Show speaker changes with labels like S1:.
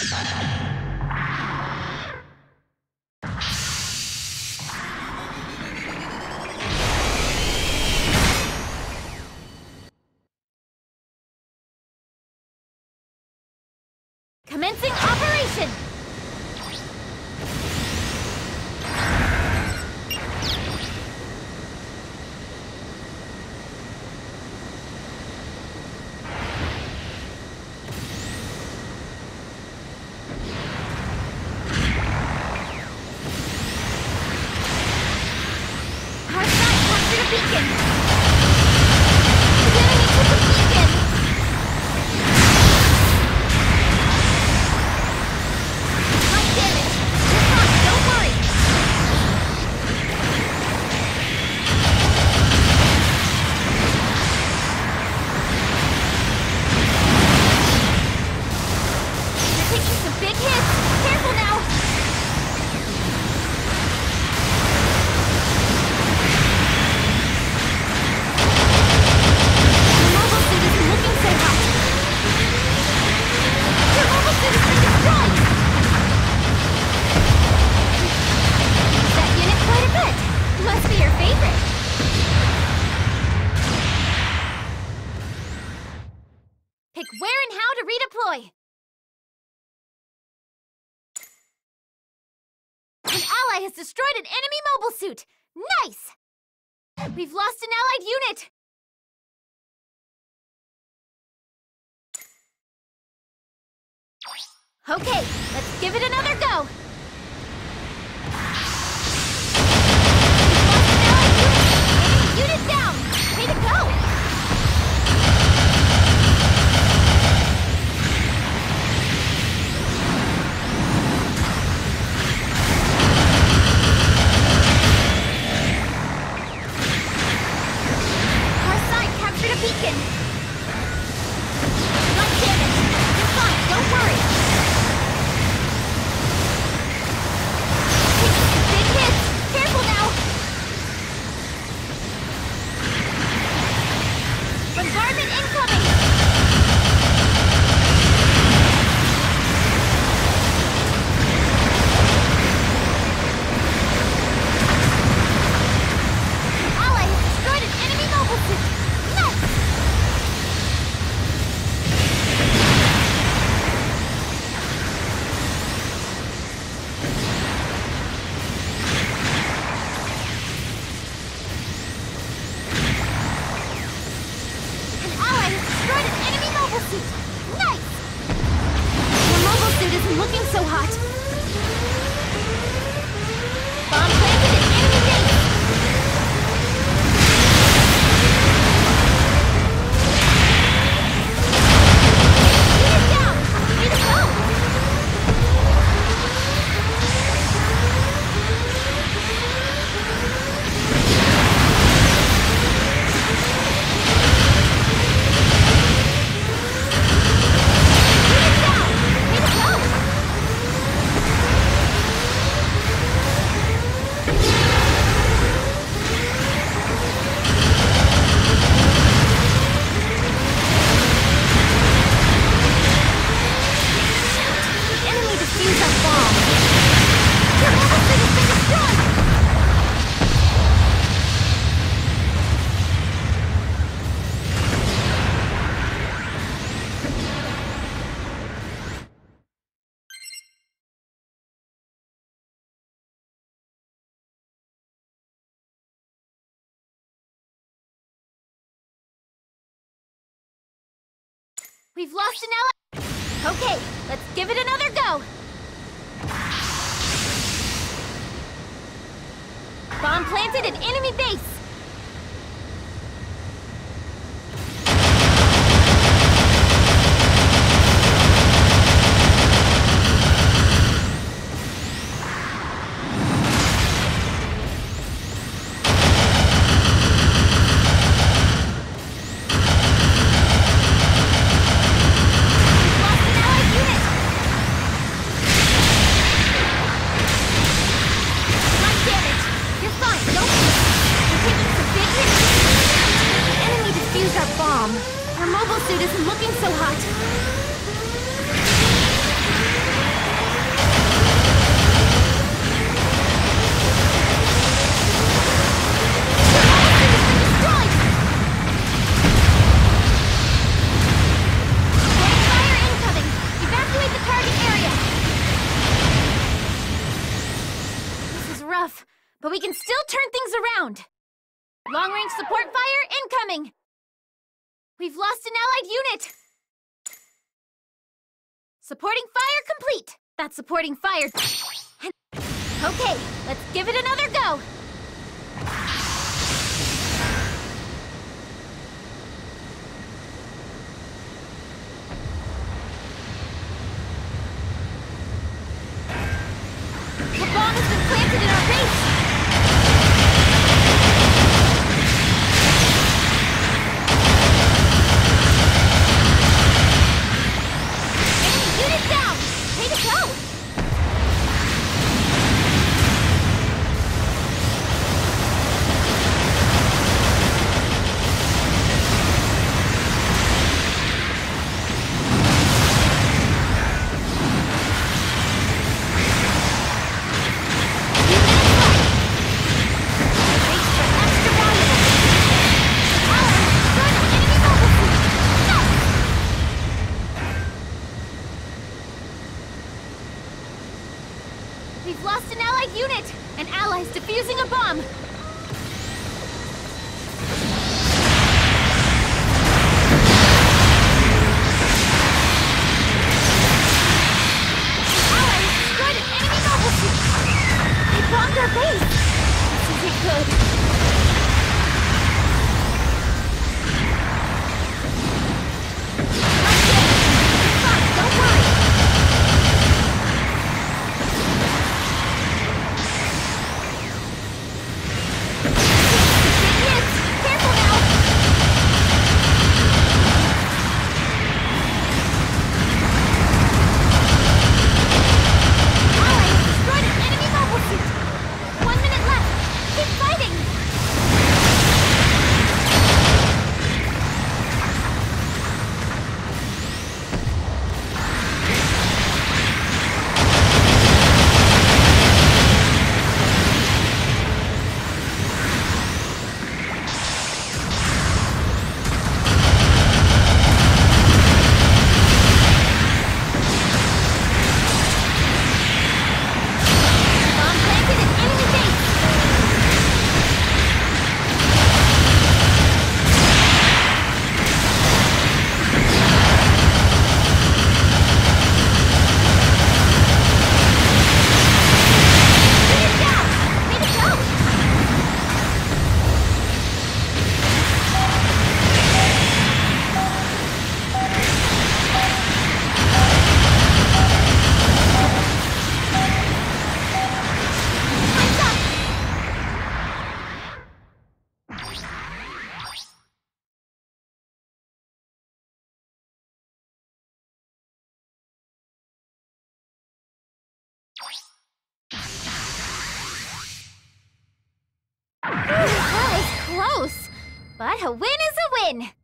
S1: Commencing operation! Our side captured a beacon! The enemy took a beacon! God damn it! You're fine, don't worry! You're taking some big hits! Careful now! Your mobile suit isn't looking so hot! Your mobile suit has been destroyed! That unit quite a bit! Must be your favorite! Pick where and how to redeploy! An ally has destroyed an enemy mobile suit! Nice! We've lost an allied unit! Okay, let's give it another go! We've lost an allied unit! Enemy unit down! Way to go! Our side captured a beacon! God damn it! You're fine, don't worry! Taking some big hits! Careful now! Bombardment incoming! An ally has destroyed an enemy mobile suit! Nice! An ally has destroyed an enemy mobile suit! Nice! Your mobile suit isn't looking so hot! Bomb planted in enemy base! Unit down! Way to go! Unit down! Way to go! The enemy defused our bomb! Your mobile suit has been destroyed! We've lost an ally. Okay, let's give it another go. Bomb planted in enemy base. We've lost an allied unit. God damn it! You're fine. Don't. We're taking but we can still turn things around. Long-range support fire incoming! We've lost an allied unit! Supporting fire complete! That's supporting fire. Okay, let's give it another go! The bomb has been planted in our base! Unit down! Way to go! We've lost an allied unit! An ally's defusing a bomb! An ally has destroyed an enemy mobile suit! They bombed our base! This isn't good. Don't worry! That was close, but a win is a win!